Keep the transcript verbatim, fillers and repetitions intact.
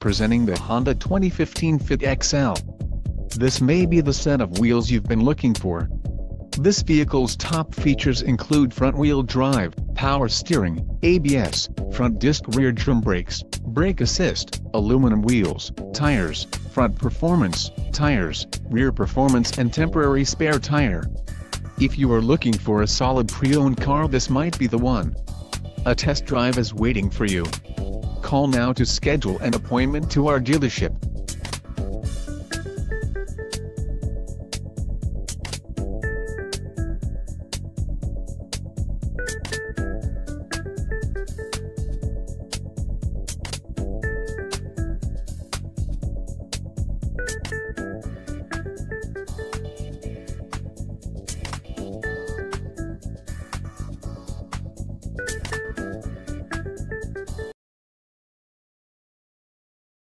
Presenting the Honda twenty fifteen Fit X L. This may be the set of wheels you've been looking for. This vehicle's top features include front-wheel drive, power steering, A B S, front disc rear drum brakes, brake assist, aluminum wheels, tires, front performance, tires, rear performance and temporary spare tire. If you are looking for a solid pre-owned car, this might be the one. A test drive is waiting for you. Call now to schedule an appointment to our dealership.